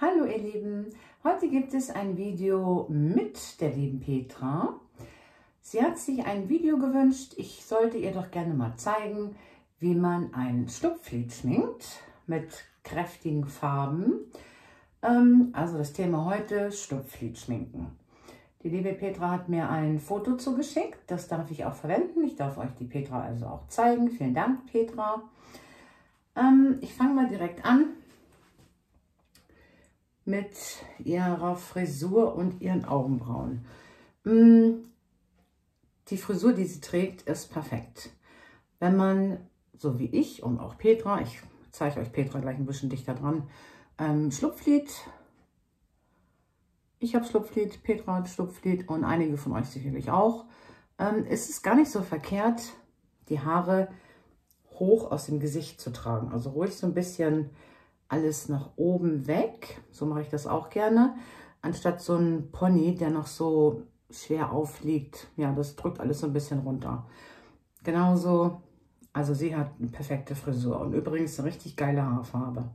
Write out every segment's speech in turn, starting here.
Hallo ihr Lieben, heute gibt es ein Video mit der lieben Petra. Sie hat sich ein Video gewünscht, ich sollte ihr doch gerne mal zeigen, wie man ein Schlupflied schminkt mit kräftigen Farben. Also das Thema heute, Schlupflied schminken. Die liebe Petra hat mir ein Foto zugeschickt, das darf ich auch verwenden. Ich darf euch die Petra also auch zeigen. Vielen Dank, Petra. Ich fange mal direkt an mit ihrer Frisur und ihren Augenbrauen. Die Frisur, die sie trägt, ist perfekt. Wenn man, so wie ich und auch Petra, ich zeige euch Petra gleich ein bisschen dichter dran, Schlupflied, ich habe Schlupflied, Petra hat Schlupflied und einige von euch sicherlich auch, ist es gar nicht so verkehrt, die Haare hoch aus dem Gesicht zu tragen. Also ruhig so ein bisschen alles nach oben weg. So mache ich das auch gerne. Anstatt so ein Pony, der noch so schwer aufliegt. Ja, das drückt alles so ein bisschen runter. Genauso, also sie hat eine perfekte Frisur und übrigens eine richtig geile Haarfarbe.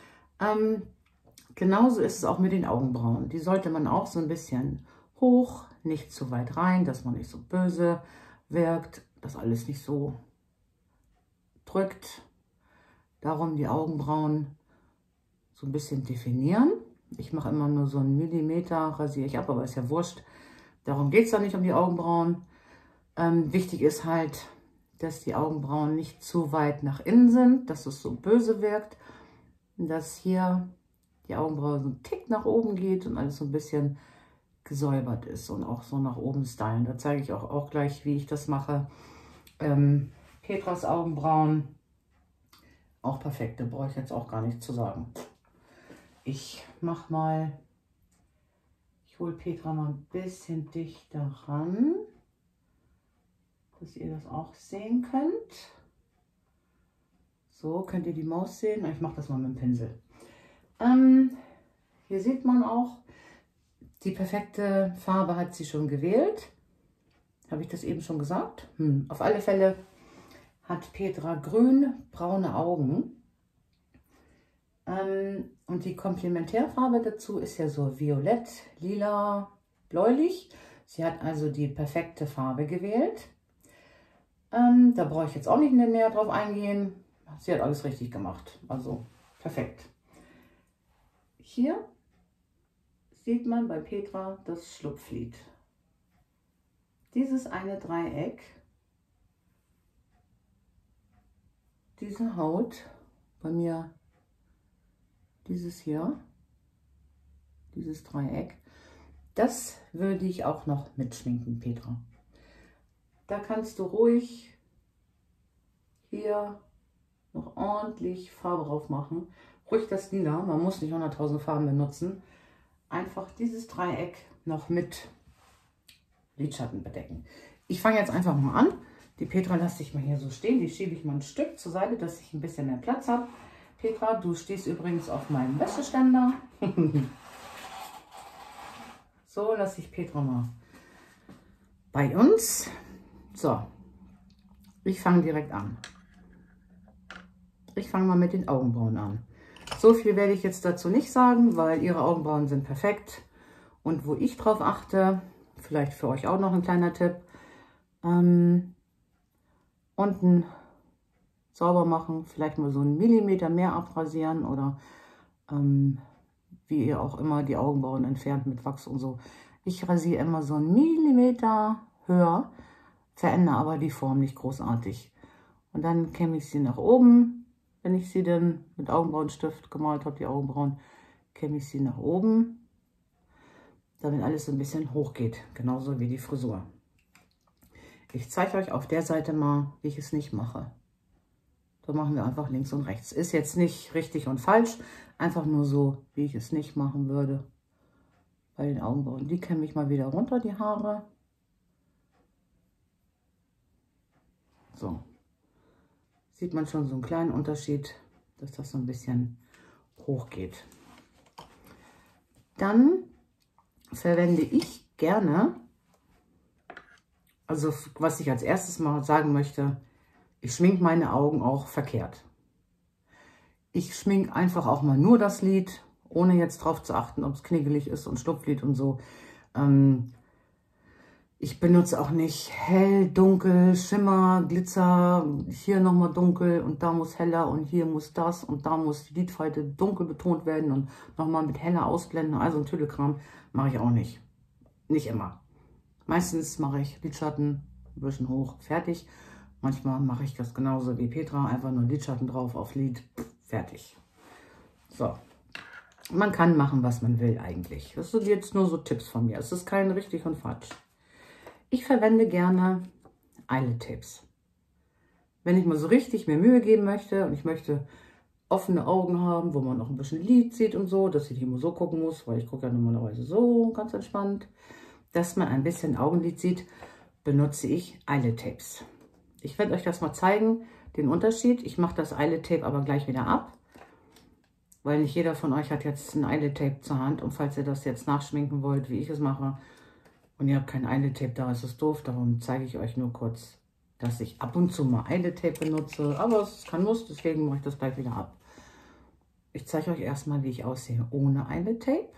Genauso ist es auch mit den Augenbrauen. Die sollte man auch so ein bisschen hoch, nicht zu weit rein, dass man nicht so böse wirkt, dass alles nicht so drückt. Darum die Augenbrauen so ein bisschen definieren. Ich mache immer nur so einen Millimeter, rasiere ich ab, aber ist ja wurscht. Darum geht es da nicht um die Augenbrauen. Wichtig ist halt, dass die Augenbrauen nicht zu weit nach innen sind, dass es so böse wirkt. Dass hier die Augenbraue so ein Tick nach oben geht und alles so ein bisschen gesäubert ist und auch so nach oben stylen. Da zeige ich auch gleich, wie ich das mache. Petras Augenbrauen, auch perfekt, da brauche ich jetzt auch gar nichts zu sagen. Ich mache mal, ich hole Petra mal ein bisschen dichter ran, dass ihr das auch sehen könnt. So könnt ihr die Maus sehen. Ich mache das mal mit dem Pinsel. Hier sieht man auch, die perfekte Farbe hat sie schon gewählt. Habe ich das eben schon gesagt? Auf alle Fälle hat Petra grün-braune Augen. Und die Komplementärfarbe dazu ist ja so violett, lila, bläulich. Sie hat also die perfekte Farbe gewählt. Da brauche ich jetzt auch nicht näher drauf eingehen. Sie hat alles richtig gemacht. Also perfekt. Hier sieht man bei Petra das Schlupflied. Dieses eine Dreieck, diese Haut, bei mir dieses hier, dieses Dreieck, das würde ich auch noch mitschminken, Petra. Da kannst du ruhig hier noch ordentlich Farbe drauf machen. Ruhig das Lila, man muss nicht 100.000 Farben benutzen. Einfach dieses Dreieck noch mit Lidschatten bedecken. Ich fange jetzt einfach mal an. Die Petra lasse ich mal hier so stehen. Die schiebe ich mal ein Stück zur Seite, dass ich ein bisschen mehr Platz habe. Petra, du stehst übrigens auf meinem Wäscheständer. So, lasse ich Petra mal bei uns. So, ich fange direkt an. Ich fange mal mit den Augenbrauen an. So viel werde ich jetzt dazu nicht sagen, weil ihre Augenbrauen sind perfekt. Und wo ich drauf achte, vielleicht für euch auch noch ein kleiner Tipp, unten sauber machen, vielleicht mal so einen Millimeter mehr abrasieren oder wie ihr auch immer die Augenbrauen entfernt mit Wachs und so. Ich rasiere immer so einen Millimeter höher, verändere aber die Form nicht großartig. Und dann kämme ich sie nach oben. Wenn ich sie dann mit Augenbrauenstift gemalt habe, die Augenbrauen, kämme ich sie nach oben, damit alles so ein bisschen hoch geht, genauso wie die Frisur. Ich zeige euch auf der Seite mal, wie ich es nicht mache. Da machen wir einfach links und rechts. Ist jetzt nicht richtig und falsch, einfach nur so, wie ich es nicht machen würde bei den Augenbrauen. Die kämme ich mal wieder runter, die Haare. So. Sieht man schon so einen kleinen Unterschied, dass das so ein bisschen hoch geht. Dann verwende ich gerne, also was ich als erstes mal sagen möchte, ich schminke meine Augen auch verkehrt. Ich schminke einfach auch mal nur das Lid ohne jetzt drauf zu achten, ob es knickelig ist und Schlupflied und so. Ich benutze auch nicht hell, dunkel, Schimmer, Glitzer, hier nochmal dunkel und da muss heller und hier muss das und da muss die Lidfalte dunkel betont werden und nochmal mit heller ausblenden. Also ein Tüdelkram mache ich auch nicht. Nicht immer. Meistens mache ich Lidschatten ein bisschen hoch, fertig. Manchmal mache ich das genauso wie Petra, einfach nur Lidschatten drauf auf Lid, fertig. So. Man kann machen, was man will eigentlich. Das sind jetzt nur so Tipps von mir. Es ist kein richtig und falsch. Ich verwende gerne Eyelid-Tapes. Wenn ich mal so richtig mir Mühe geben möchte und ich möchte offene Augen haben, wo man auch ein bisschen Lid sieht und so, dass ich nicht immer so gucken muss, weil ich gucke ja normalerweise so ganz entspannt, dass man ein bisschen Augenlid sieht, benutze ich Eyelid-Tapes. Ich werde euch das mal zeigen, den Unterschied. Ich mache das Eyelid-Tape aber gleich wieder ab, weil nicht jeder von euch hat jetzt ein Eyelid-Tape zur Hand. Und falls ihr das jetzt nachschminken wollt, wie ich es mache, und ihr habt kein Eyelid-Tape da, ist es doof. Darum zeige ich euch nur kurz, dass ich ab und zu mal Eyelid-Tape benutze. Aber es ist kein Muss, deswegen mache ich das gleich wieder ab. Ich zeige euch erstmal, wie ich aussehe ohne Eyelid-Tape.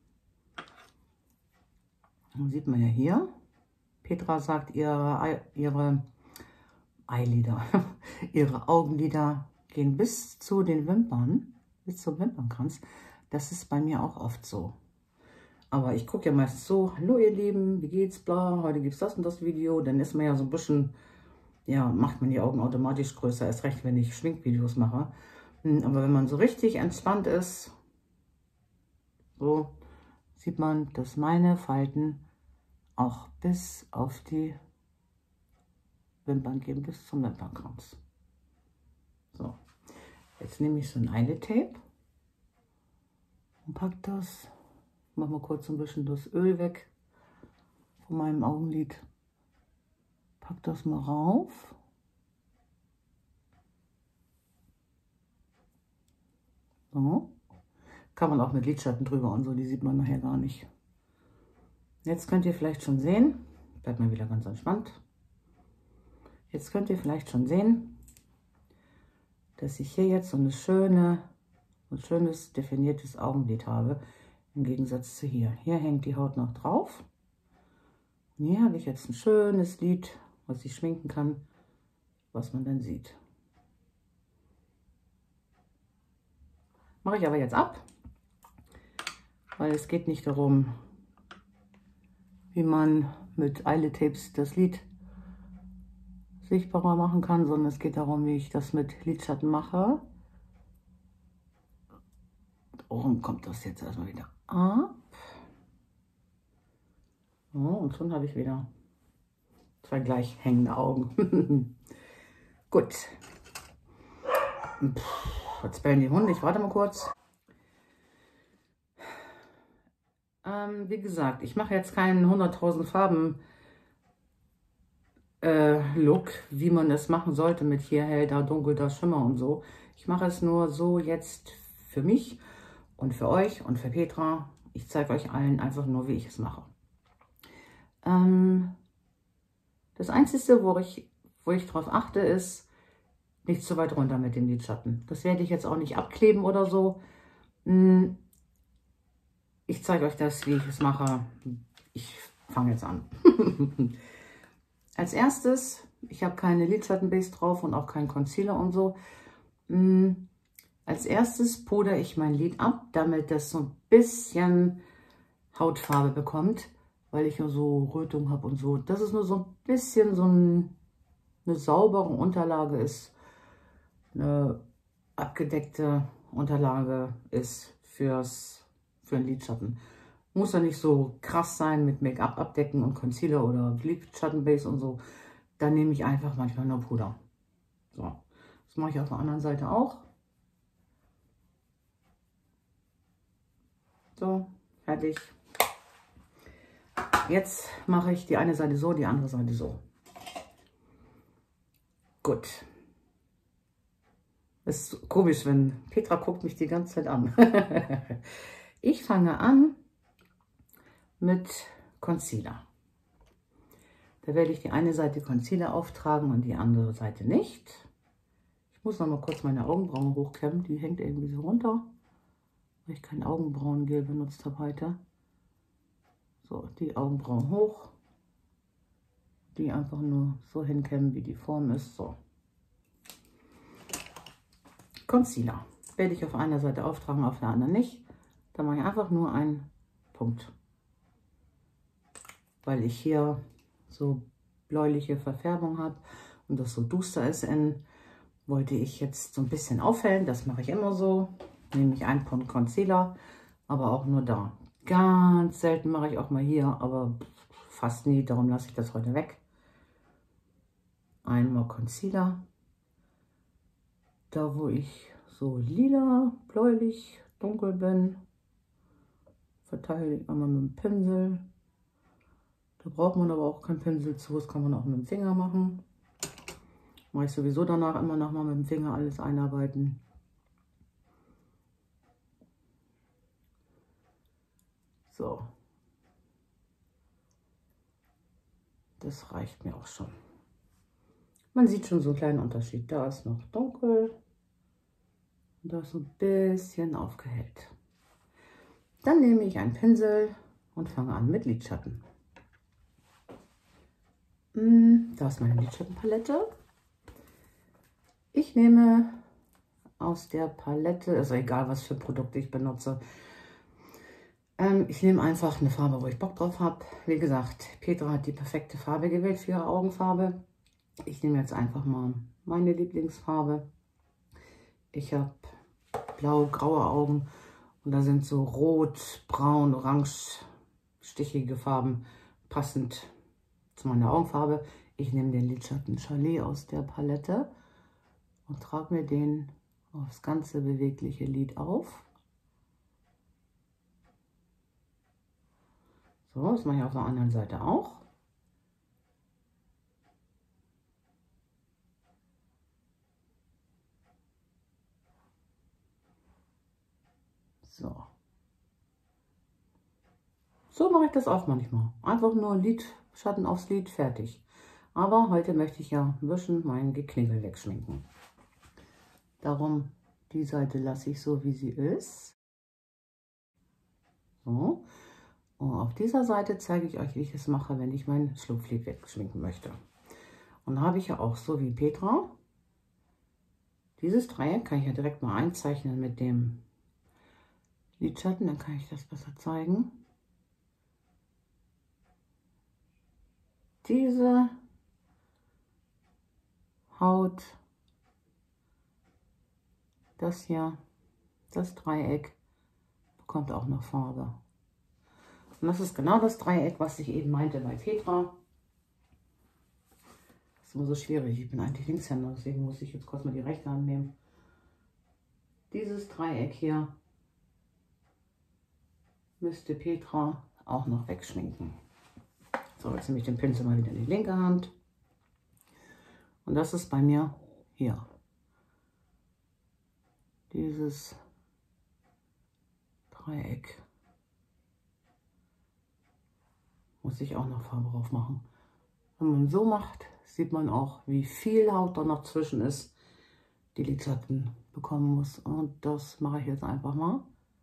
Dann sieht man ja hier. Petra sagt, ihre Eyelider, ihre Augenlider gehen bis zu den Wimpern, bis zum Wimpernkranz. Das ist bei mir auch oft so. Aber ich gucke ja meistens so, hallo ihr Lieben, wie geht's, bla, heute gibt es das und das Video. Dann ist man ja so ein bisschen, ja, macht man die Augen automatisch größer, erst recht, wenn ich Schminkvideos mache. Aber wenn man so richtig entspannt ist, so sieht man, dass meine Falten auch bis auf die Wimpern gehen, bis zum Wimpernkranz. So, jetzt nehme ich so ein Eyelid-Tape und packe das. Mach mal kurz ein bisschen das Öl weg von meinem Augenlid. Pack das mal rauf. So. Kann man auch mit Lidschatten drüber und so, die sieht man nachher gar nicht. Jetzt könnt ihr vielleicht schon sehen, bleibt mal wieder ganz entspannt. Jetzt könnt ihr vielleicht schon sehen, dass ich hier jetzt so ein schönes definiertes Augenlid habe. Im Gegensatz zu hier. Hier hängt die Haut noch drauf. Und hier habe ich jetzt ein schönes Lid, was ich schminken kann, was man dann sieht. Mache ich aber jetzt ab, weil es geht nicht darum, wie man mit Eyelid-Tapes das Lid sichtbarer machen kann, sondern es geht darum, wie ich das mit Lidschatten mache. Darum kommt das jetzt erstmal wieder ab. So, und schon habe ich wieder zwei gleich hängende Augen. Gut. Jetzt bellen die Hunde. Ich warte mal kurz. Wie gesagt, ich mache jetzt keinen 100.000 Farben Look, wie man es machen sollte mit hier hell, da dunkel, da Schimmer und so. Ich mache es nur so jetzt für mich und für euch und für Petra. Ich zeige euch allen einfach nur, wie ich es mache. Das Einzige, wo ich drauf achte, ist, nicht zu weit runter mit dem Lidschatten. Das werde ich jetzt auch nicht abkleben oder so. Ich zeige euch das, wie ich es mache. Ich fange jetzt an. Als erstes, ich habe keine Lidschattenbase drauf und auch keinen Concealer und so. Als erstes pudere ich mein Lid ab, damit das so ein bisschen Hautfarbe bekommt, weil ich ja so Rötung habe und so. Das ist nur so ein bisschen so eine saubere Unterlage ist, eine abgedeckte Unterlage ist für einen Lidschatten. Muss ja nicht so krass sein mit Make-up abdecken und Concealer oder Lidschattenbase und so. Dann nehme ich einfach manchmal nur Puder. So, das mache ich auf der anderen Seite auch. So, fertig. Jetzt mache ich die eine Seite so, die andere Seite so. Gut. Das ist komisch, wenn Petra guckt mich die ganze Zeit an. Ich fange an mit Concealer. Da werde ich die eine Seite Concealer auftragen und die andere Seite nicht. Ich muss noch mal kurz meine Augenbrauen hochkämmen. Die hängt irgendwie so runter. weil ich kein Augenbrauengel benutzt habe heute. So, die Augenbrauen hoch. Die einfach nur so hinkämmen, wie die Form ist. So. Concealer werde ich auf einer Seite auftragen, auf der anderen nicht. Da mache ich einfach nur einen Punkt. Weil ich hier so bläuliche Verfärbung habe und das so duster ist, wollte ich jetzt so ein bisschen aufhellen. Das mache ich immer so. Nehme ich einen Punkt Concealer, aber auch nur da. Ganz selten mache ich auch mal hier, aber fast nie. Darum lasse ich das heute weg. Einmal Concealer. Da, wo ich so lila, bläulich, dunkel bin, verteile ich einmal mit dem Pinsel. Da braucht man aber auch keinen Pinsel zu, das kann man auch mit dem Finger machen. Mache ich sowieso danach immer noch mal mit dem Finger alles einarbeiten. So. Das reicht mir auch schon. Man sieht schon so einen kleinen Unterschied. Da ist noch dunkel. Und da ist so ein bisschen aufgehellt. Dann nehme ich einen Pinsel und fange an mit Lidschatten. Da ist meine Lidschattenpalette. Ich nehme aus der Palette, also egal was für Produkte ich benutze, ich nehme einfach eine Farbe, wo ich Bock drauf habe. Wie gesagt, Petra hat die perfekte Farbe gewählt für ihre Augenfarbe. Ich nehme jetzt einfach mal meine Lieblingsfarbe. Ich habe blau-graue Augen und da sind so rot, braun, orange, stichige Farben passend zu meiner Augenfarbe. Ich nehme den Lidschatten Chalet aus der Palette und trage mir den aufs ganze bewegliche Lid auf. So, das mache ich auf der anderen Seite auch. So. So mache ich das auch manchmal. Einfach nur Lidschatten aufs Lid, fertig. Aber heute möchte ich ja ein bisschen meinen Geknibbel wegschminken. Darum, die Seite lasse ich so, wie sie ist. So. Und auf dieser Seite zeige ich euch, wie ich es mache, wenn ich mein Schlupflid wegschminken möchte. Und da habe ich ja auch so wie Petra. Dieses Dreieck kann ich ja direkt mal einzeichnen mit dem Lidschatten. Dann kann ich das besser zeigen. Diese Haut, das hier, das Dreieck, bekommt auch noch Farbe. Und das ist genau das Dreieck, was ich eben meinte bei Petra. Das ist immer so schwierig. Ich bin eigentlich Linkshänder, deswegen muss ich jetzt kurz mal die rechte Hand nehmen. Dieses Dreieck hier müsste Petra auch noch wegschminken. So, jetzt nehme ich den Pinsel mal wieder in die linke Hand. Und das ist bei mir hier. Dieses Dreieck. Muss ich auch noch Farbe drauf machen. Wenn man so macht, sieht man auch, wie viel Haut da noch zwischen ist, die Lidschatten bekommen muss. Und das mache ich jetzt einfach mal.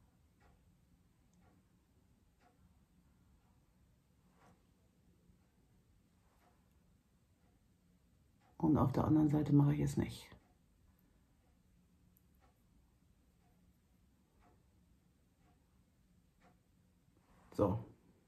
Und auf der anderen Seite mache ich es nicht. So.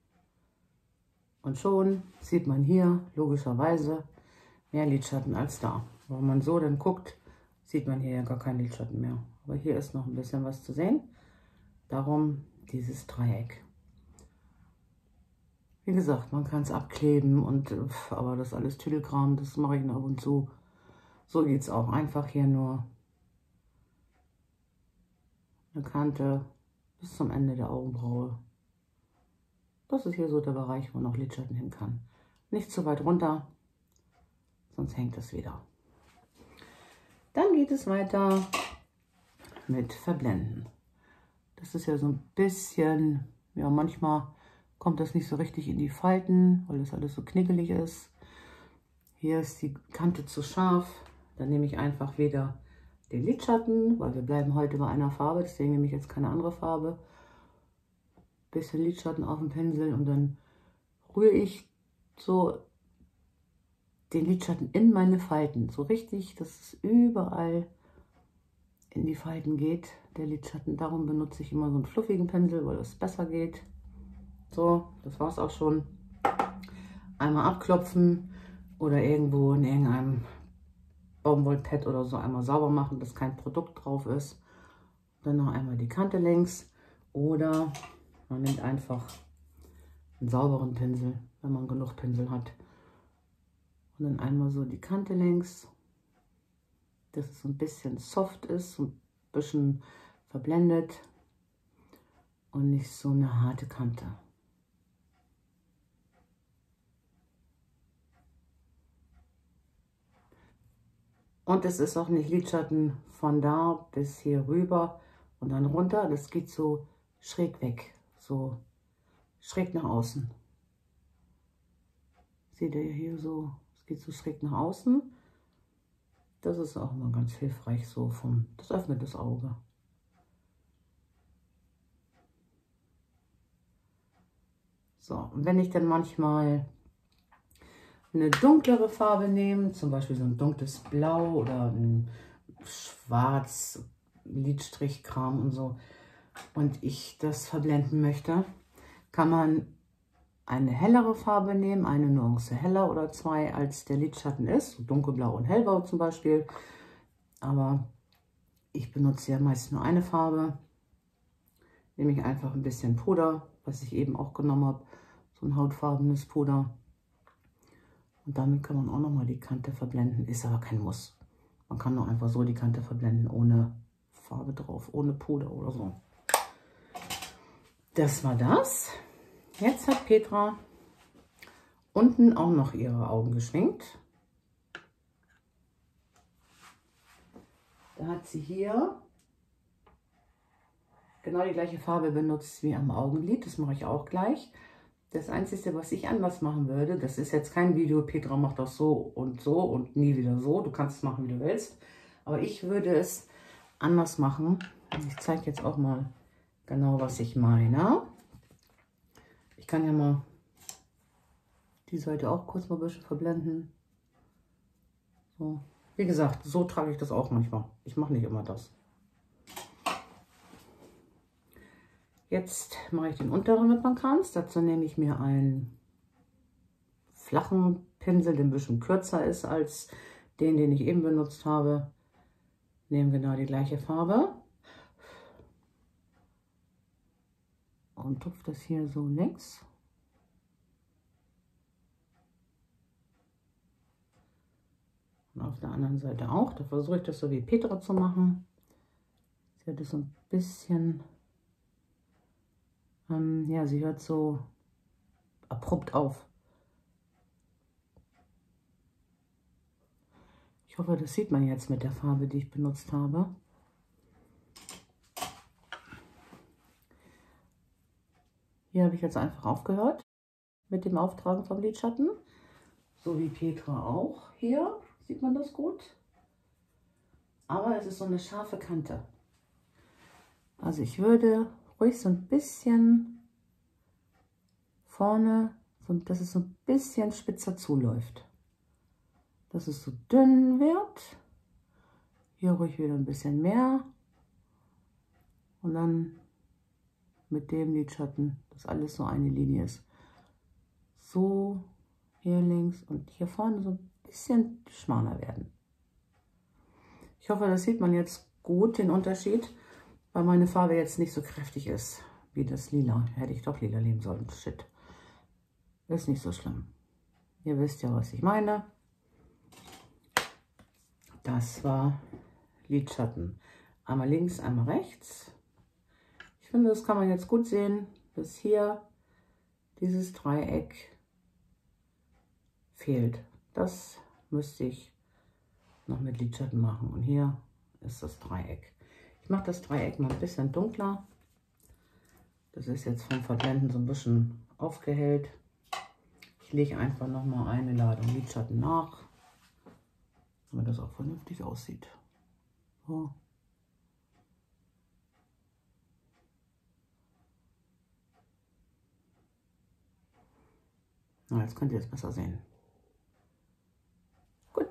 Und schon sieht man hier logischerweise mehr Lidschatten als da. Wenn man so dann guckt, sieht man hier ja gar keinen Lidschatten mehr. Aber hier ist noch ein bisschen was zu sehen. Darum dieses Dreieck. Wie gesagt, man kann es abkleben, aber das alles Tüdelkram, das mache ich nur ab und zu. So geht es auch. Einfach hier nur eine Kante bis zum Ende der Augenbraue. Das ist hier so der Bereich, wo noch Lidschatten hin kann. Nicht zu weit runter, sonst hängt es wieder. Dann geht es weiter mit Verblenden. Das ist ja so ein bisschen, ja, manchmal kommt das nicht so richtig in die Falten, weil das alles so knickelig ist. Hier ist die Kante zu scharf. Dann nehme ich einfach wieder den Lidschatten, weil wir bleiben heute bei einer Farbe, deswegen nehme ich jetzt keine andere Farbe. Bisschen Lidschatten auf den Pinsel und dann rühre ich so den Lidschatten in meine Falten. So richtig, dass es überall in die Falten geht, der Lidschatten. Darum benutze ich immer so einen fluffigen Pinsel, weil es besser geht. So, das war es auch schon. Einmal abklopfen oder irgendwo in irgendeinem Baumwollpad oder so einmal sauber machen, dass kein Produkt drauf ist. Dann noch einmal die Kante längs oder man nimmt einfach einen sauberen Pinsel, wenn man genug Pinsel hat. Und dann einmal so die Kante längs, dass es so ein bisschen soft ist, so ein bisschen verblendet und nicht so eine harte Kante. Und es ist auch nicht Lidschatten von da bis hier rüber und dann runter. Das geht so schräg weg, so schräg nach außen. Seht ihr hier so, es geht so schräg nach außen. Das ist auch mal ganz hilfreich, so das öffnet das Auge. So, und wenn ich dann manchmal eine dunklere Farbe nehme, zum Beispiel so ein dunkles Blau oder ein Schwarz, Lidstrichkram und so, und ich das verblenden möchte, kann man eine hellere Farbe nehmen, eine Nuance heller oder zwei, als der Lidschatten ist, so dunkelblau und hellblau zum Beispiel. Aber ich benutze ja meist nur eine Farbe. Nehme ich einfach ein bisschen Puder, was ich eben auch genommen habe, so ein hautfarbenes Puder. Und damit kann man auch nochmal die Kante verblenden, ist aber kein Muss. Man kann auch einfach so die Kante verblenden, ohne Farbe drauf, ohne Puder oder so. Das war das. Jetzt hat Petra unten auch noch ihre Augen geschminkt. Da hat sie hier genau die gleiche Farbe benutzt wie am Augenlid. Das mache ich auch gleich. Das Einzige, was ich anders machen würde, das ist jetzt kein Video, Petra macht das so und nie wieder so. Du kannst es machen, wie du willst. Aber ich würde es anders machen. Ich zeige jetzt auch mal genau, was ich meine. Ich kann ja mal die Seite auch kurz mal ein bisschen verblenden. So. Wie gesagt, so trage ich das auch manchmal. Ich mache nicht immer das. Jetzt mache ich den unteren Wimpernkranz. Dazu nehme ich mir einen flachen Pinsel, der ein bisschen kürzer ist als den ich eben benutzt habe. Nehme genau die gleiche Farbe und tupfe das hier so längs. Und auf der anderen Seite auch. Da versuche ich das so wie Petra zu machen. Sie hat das so ein bisschen, ja, sie hört so abrupt auf. Ich hoffe, das sieht man jetzt mit der Farbe, die ich benutzt habe. Hier habe ich jetzt einfach aufgehört mit dem Auftragen vom Lidschatten. So wie Petra auch. Hier sieht man das gut. Aber es ist so eine scharfe Kante. Also ich würde ruhig so ein bisschen vorne, dass es so ein bisschen spitzer zuläuft. Dass es so dünn wird. Hier ruhig wieder ein bisschen mehr. Und dann mit dem Lidschatten, dass alles so eine Linie ist. So hier links und hier vorne so ein bisschen schmaler werden. Ich hoffe, das sieht man jetzt gut, den Unterschied, weil meine Farbe jetzt nicht so kräftig ist wie das Lila. Hätte ich doch lila nehmen sollen. Shit. Ist nicht so schlimm. Ihr wisst ja, was ich meine. Das war Lidschatten. Einmal links, einmal rechts. Ich finde, das kann man jetzt gut sehen, dass hier dieses Dreieck fehlt. Das müsste ich noch mit Lidschatten machen. Und hier ist das Dreieck. Ich mache das Dreieck mal ein bisschen dunkler. Das ist jetzt vom Verblenden so ein bisschen aufgehellt. Ich lege einfach noch mal eine Ladung Lidschatten nach, damit das auch vernünftig aussieht. So. Na, jetzt könnt ihr es besser sehen. Gut.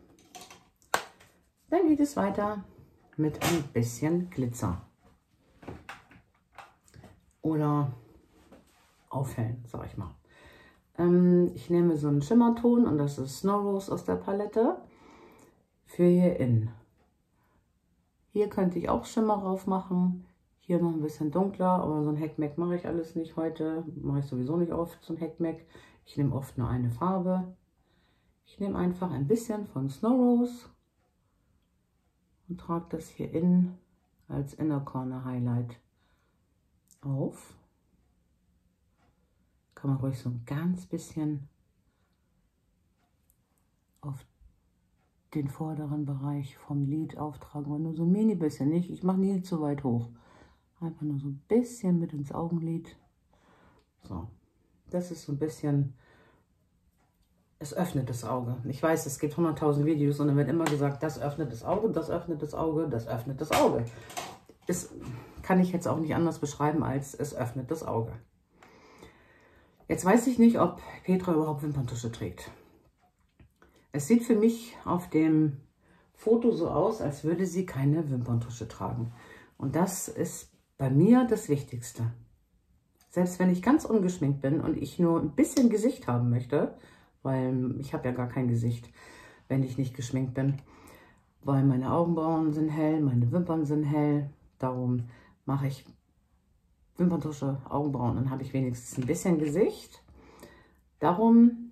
Dann geht es weiter mit ein bisschen Glitzer. Oder aufhellen, sag ich mal. Ich nehme so einen Schimmerton und das ist Snow Rose aus der Palette für hier innen. Hier könnte ich auch Schimmer drauf machen. Hier noch ein bisschen dunkler, aber so ein Heckmeck mache ich alles nicht heute. Mache ich sowieso nicht oft, so ein Heckmeck. Ich nehme oft nur eine Farbe. Ich nehme einfach ein bisschen von Snow Rose und trage das hier innen als Inner Corner Highlight auf. Kann man ruhig so ein ganz bisschen auf den vorderen Bereich vom Lid auftragen, aber nur so ein mini bisschen, nicht. Ich mache nie zu weit hoch. Einfach nur so ein bisschen mit ins Augenlid. So, das ist so ein bisschen, es öffnet das Auge. Ich weiß, es gibt 100.000 Videos und dann wird immer gesagt, das öffnet das Auge, das öffnet das Auge, das öffnet das Auge. Das kann ich jetzt auch nicht anders beschreiben, als es öffnet das Auge. Jetzt weiß ich nicht, ob Petra überhaupt Wimperntusche trägt. Es sieht für mich auf dem Foto so aus, als würde sie keine Wimperntusche tragen. Und das ist bei mir das Wichtigste. Selbst wenn ich ganz ungeschminkt bin und ich nur ein bisschen Gesicht haben möchte, weil ich habe ja gar kein Gesicht, wenn ich nicht geschminkt bin, weil meine Augenbrauen sind hell, meine Wimpern sind hell. Darum mache ich Wimperntusche, Augenbrauen, dann habe ich wenigstens ein bisschen Gesicht. Darum,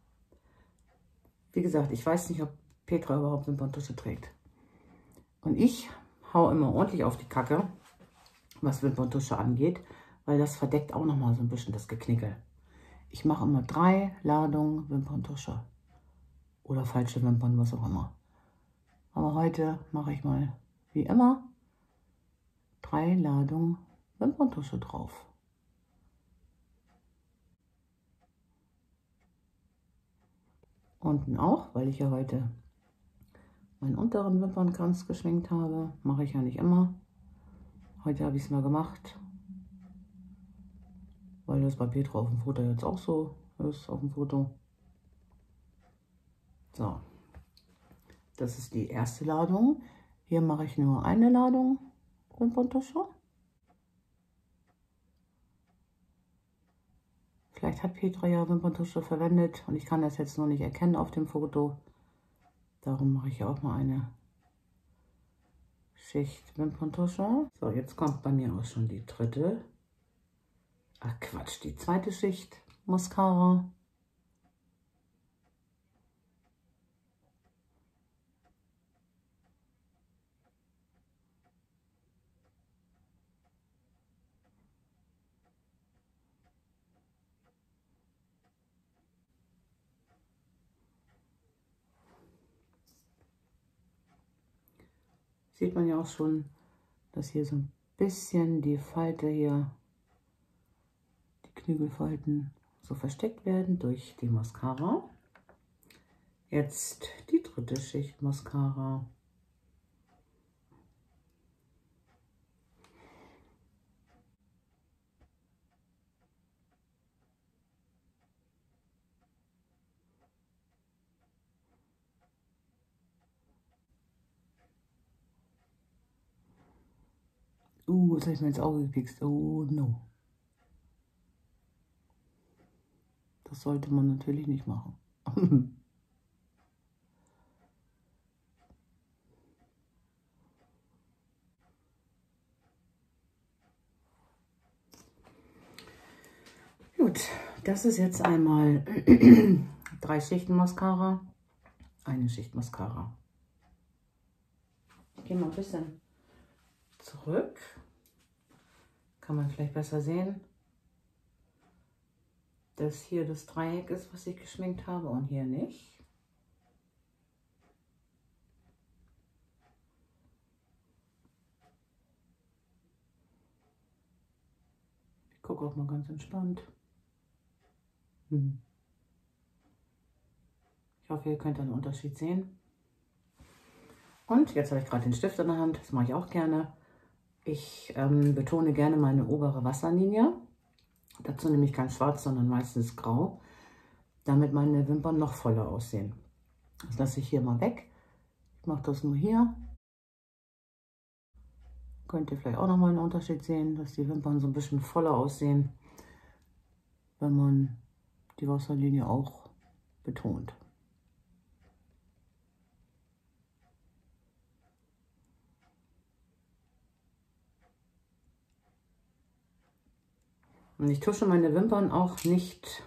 wie gesagt, ich weiß nicht, ob Petra überhaupt Wimperntusche trägt. Und ich hau immer ordentlich auf die Kacke, was Wimperntusche angeht, weil das verdeckt auch nochmal so ein bisschen das Geknickel. Ich mache immer 3 Ladungen Wimperntusche. Oder falsche Wimpern, was auch immer. Aber heute mache ich mal, wie immer, 3 Ladungen Wimperntusche drauf. Unten auch, weil ich ja heute meinen unteren Wimpernkranz geschminkt habe. Mache ich ja nicht immer. Heute habe ich es mal gemacht, weil das bei Petra auf dem Foto jetzt auch so ist, auf dem Foto. So, das ist die erste Ladung. Hier mache ich nur eine Ladung Wimperntusche. Vielleicht hat Petra ja Wimperntusche verwendet und ich kann das jetzt noch nicht erkennen auf dem Foto. Darum mache ich hier auch mal eine Schicht Wimperntusche. So, jetzt kommt bei mir auch schon die dritte. Ach Quatsch, die zweite Schicht Mascara. Sieht man ja auch schon, dass hier so ein bisschen die Falte hier, die Knügelfalten so versteckt werden durch die Mascara. Jetzt die dritte Schicht Mascara. Jetzt habe ich mir ins Auge gepikst. Oh no. Das sollte man natürlich nicht machen. Gut, das ist jetzt einmal 3 Schichten Mascara, eine Schicht Mascara. Ich gehe mal ein bisschen zurück. Kann man vielleicht besser sehen, dass hier das Dreieck ist, was ich geschminkt habe und hier nicht. Ich gucke auch mal ganz entspannt. Ich hoffe, ihr könnt einen Unterschied sehen. Und jetzt habe ich gerade den Stift in der Hand, das mache ich auch gerne. Ich betone gerne meine obere Wasserlinie. Dazu nehme ich kein Schwarz, sondern meistens Grau, damit meine Wimpern noch voller aussehen. Das lasse ich hier mal weg. Ich mache das nur hier. Könnt ihr vielleicht auch nochmal einen Unterschied sehen, dass die Wimpern so ein bisschen voller aussehen, wenn man die Wasserlinie auch betont. Und ich tusche meine Wimpern auch nicht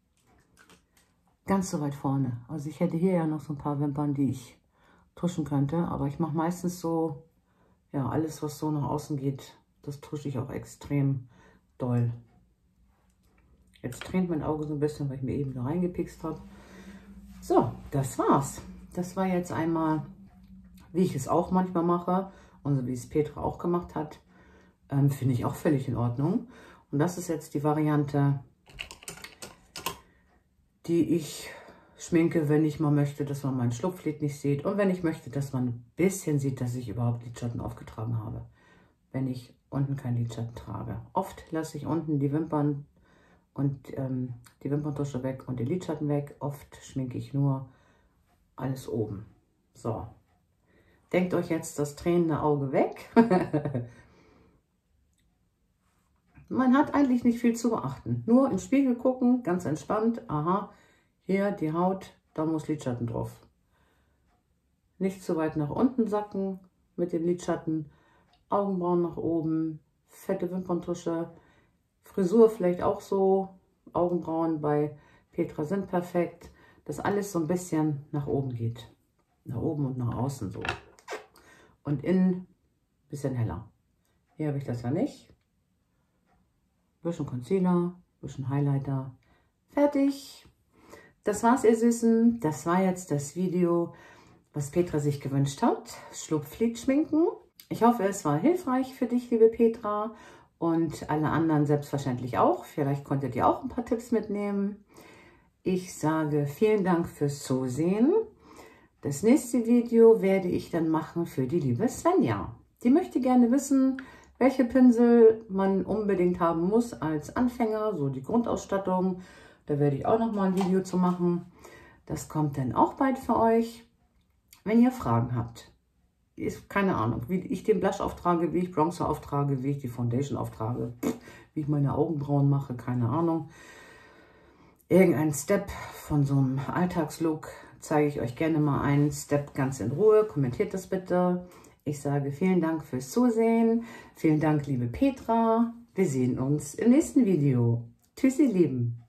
ganz so weit vorne. Also ich hätte hier ja noch so ein paar Wimpern, die ich tuschen könnte, aber ich mache meistens so, ja, alles was so nach außen geht, das tusche ich auch extrem doll. Jetzt tränt mein Auge so ein bisschen, weil ich mir eben da reingepikst habe. So, das war's. Das war jetzt einmal, wie ich es auch manchmal mache und so wie es Petra auch gemacht hat. Finde ich auch völlig in Ordnung. Und das ist jetzt die Variante, die ich schminke, wenn ich mal möchte, dass man mein Schlupflid nicht sieht. Und wenn ich möchte, dass man ein bisschen sieht, dass ich überhaupt Lidschatten aufgetragen habe. Wenn ich unten kein Lidschatten trage. Oft lasse ich unten die Wimpern und die Wimperntusche weg und die Lidschatten weg. Oft schminke ich nur alles oben. So. Denkt euch jetzt das tränende Auge weg. Man hat eigentlich nicht viel zu beachten. Nur in den Spiegel gucken, ganz entspannt. Aha, hier die Haut, da muss Lidschatten drauf. Nicht zu weit nach unten sacken mit dem Lidschatten. Augenbrauen nach oben, fette Wimperntusche. Frisur vielleicht auch so. Augenbrauen bei Petra sind perfekt. Dass alles so ein bisschen nach oben geht. Nach oben und nach außen so. Und innen ein bisschen heller. Hier habe ich das ja nicht. Bisschen Concealer, bisschen Highlighter. Fertig. Das war's, ihr Süßen. Das war jetzt das Video, was Petra sich gewünscht hat. Schlupflid schminken. Ich hoffe, es war hilfreich für dich, liebe Petra. Und alle anderen selbstverständlich auch. Vielleicht konntet ihr auch ein paar Tipps mitnehmen. Ich sage vielen Dank fürs Zusehen. Das nächste Video werde ich dann machen für die liebe Svenja. Die möchte gerne wissen, welche Pinsel man unbedingt haben muss als Anfänger, so die Grundausstattung. Da werde ich auch noch mal ein Video zu machen. Das kommt dann auch bald für euch. Wenn ihr Fragen habt, ist keine Ahnung, wie ich den Blush auftrage, wie ich Bronzer auftrage, wie ich die Foundation auftrage, wie ich meine Augenbrauen mache, keine Ahnung. Irgendein Step von so einem Alltagslook zeige ich euch gerne mal einen Step ganz in Ruhe. Kommentiert das bitte. Ich sage vielen Dank fürs Zusehen. Vielen Dank, liebe Petra. Wir sehen uns im nächsten Video. Tschüss, ihr Lieben.